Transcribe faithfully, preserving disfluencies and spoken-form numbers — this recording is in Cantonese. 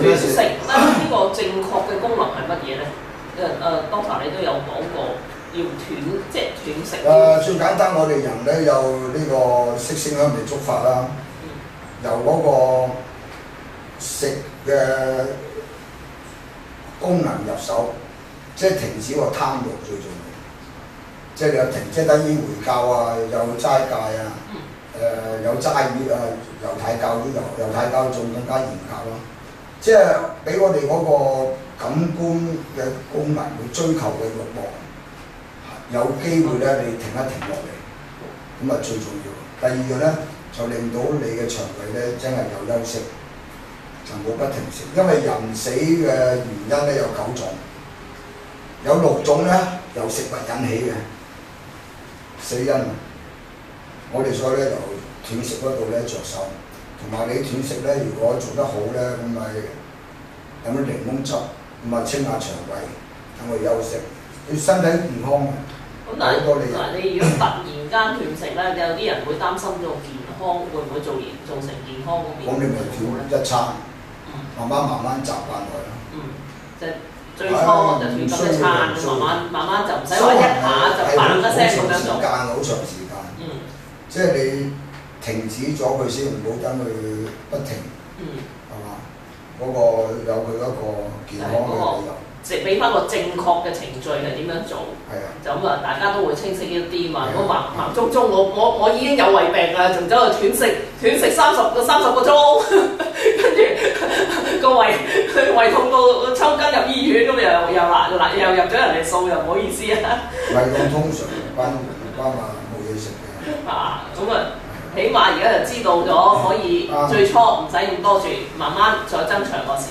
斷食咧呢個正確嘅功能係乜嘢咧？誒誒 ，Doctor 你都有講過要斷，即係斷食。 誒最簡單，我哋人咧有呢個色聲香味觸法啦，由嗰個食嘅功能入手，即係停止個貪慾最重要。即係你有停，即係等於回教啊，有齋戒啊，誒、呃、有齋月啊，猶太教都有，猶太教仲更加嚴格咯。即係俾我哋嗰個感官嘅功能去追求嘅慾望，有機會咧你停一停落嚟，咁啊最重要。第二個咧就令到你嘅腸胃咧真係有休息，就冇不停食。因為人死嘅原因咧有九種，有六種咧由食物引起嘅死因。我哋所以咧由斷食嗰度咧着手，同埋你斷食咧，如果做得好咧，咁咪飲啲檸檬汁，咁啊清下腸胃，等佢休息，你身體健康嘅。 咁但係嗱，你如果突然間斷食咧，有啲人會擔心咗健康，會唔會造成造成健康嗰邊？ 咁你咪斷一餐，慢慢慢慢習慣佢咯。 嗯，即係最初就斷咁一餐，慢慢慢慢就唔使話一下就嘭一聲咁樣做。 好長時間，好長時間。嗯。即係你停止咗佢先，唔好等佢不停。嗯。係嘛？嗰個有佢一個健康嘅理由。 即俾翻個正確嘅程序係點樣做？係啊。就咁啊，大家都會清晰一啲嘛。如果盲盲中中，我我我已經有胃病啦，仲走去斷食斷食三十個三十個鐘，跟住個胃胃痛到抽筋入醫院，咁又又嗱嗱又入咗人哋數，又唔好意思啊。 胃痛通常關關話冇嘢食嘅。 啊，咁啊。起碼而家就知道咗，可以最初唔使咁多住，慢慢再增長個時